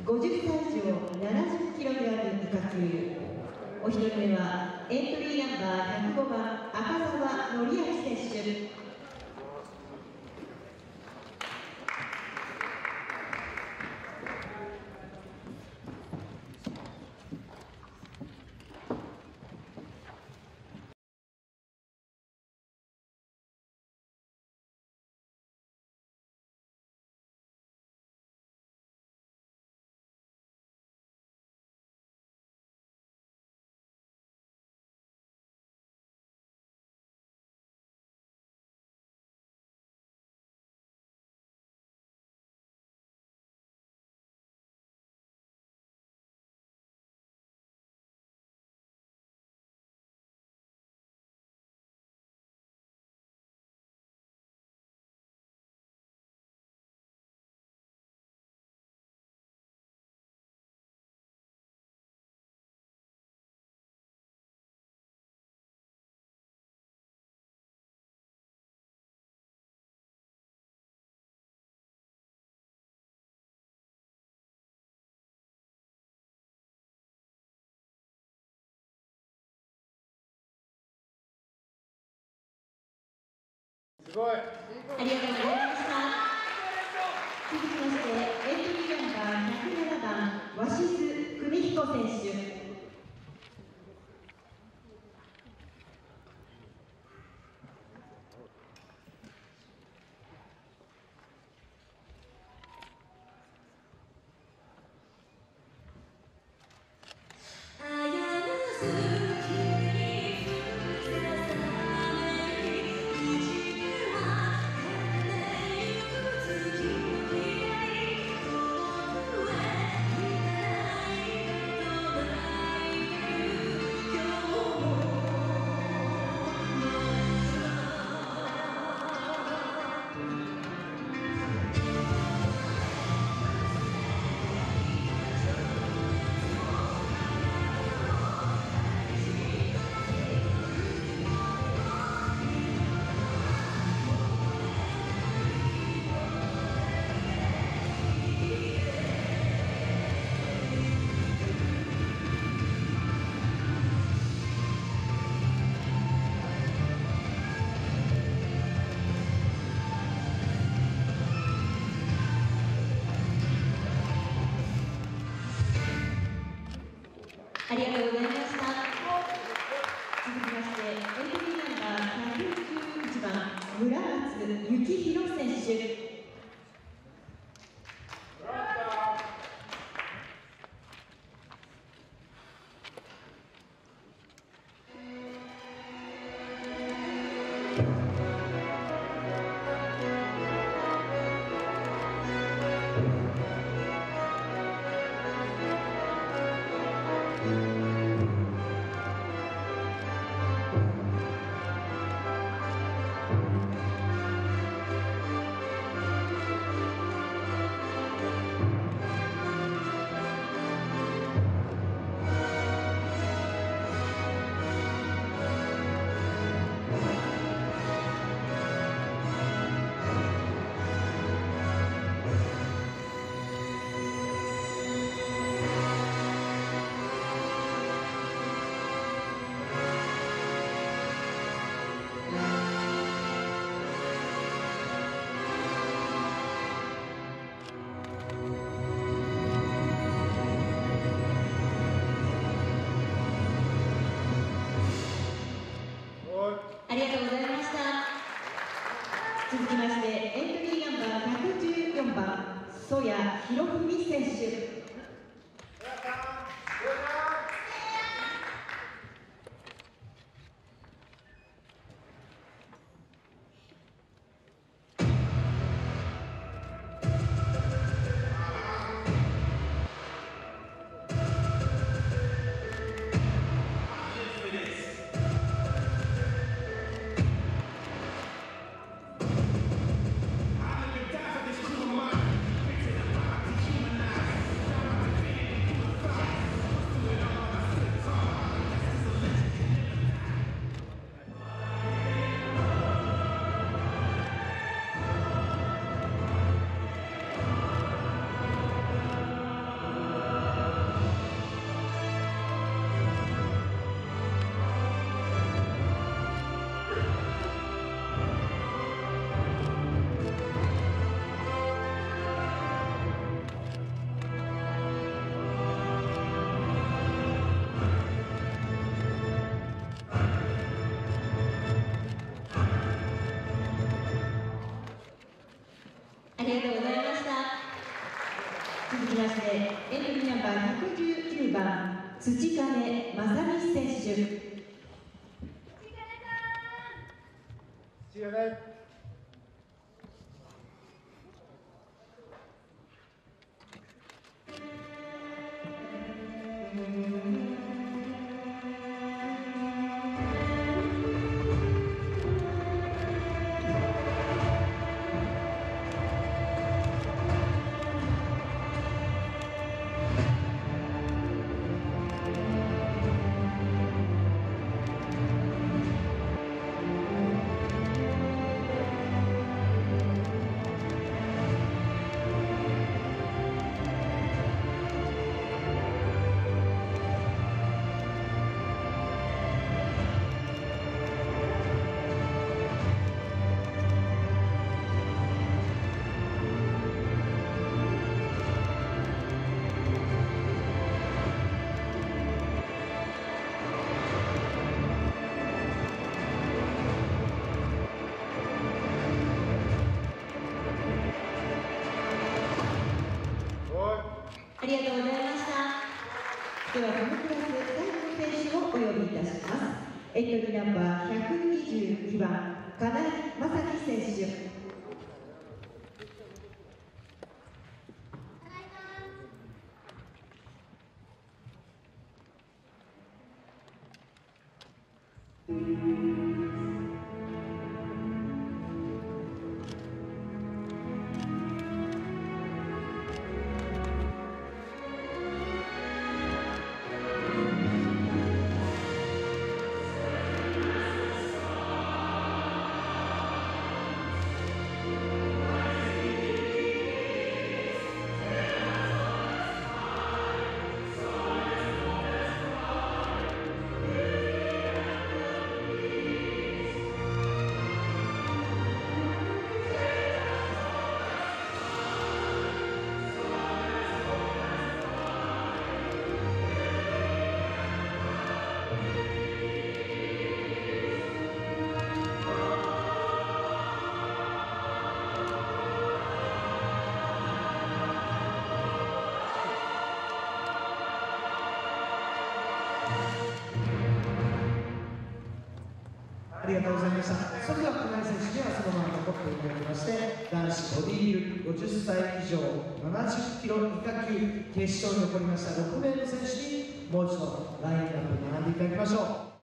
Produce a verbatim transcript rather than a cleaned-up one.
ごじゅっさい以上 ななじゅっキログラム 以下級。お一人目はエントリーナンバーひゃくごばん赤澤典明選手。 すごい。ありがとうございました。続きまして、エントリーナンバーひゃくななばん、鷲津邦彦選手。ありがとうございました。続きまして、エントリーナンバーひゃくじゅういちばん、村松幸宏選手。ありがとうございました。続きまして、エントリーナンバーひゃくじゅうよんばん、曽谷博文選手。 続きまして、エントリーナンバーひゃくじゅうきゅうばん、土金正美選手。 土金。 ありがとうございました。では、このクラス最後の選手をお呼びいたします。エントリーナンバーひゃくにじゅうにばん、金井正樹選手。 ありがとうございました。それでは金井選手にはそのまま残っていただきまして、男子ボディビルごじゅっさい以上ななじゅっキロ以下級決勝に残りましたろくめいの選手にもう一度ラインナップに並んでいただきましょう。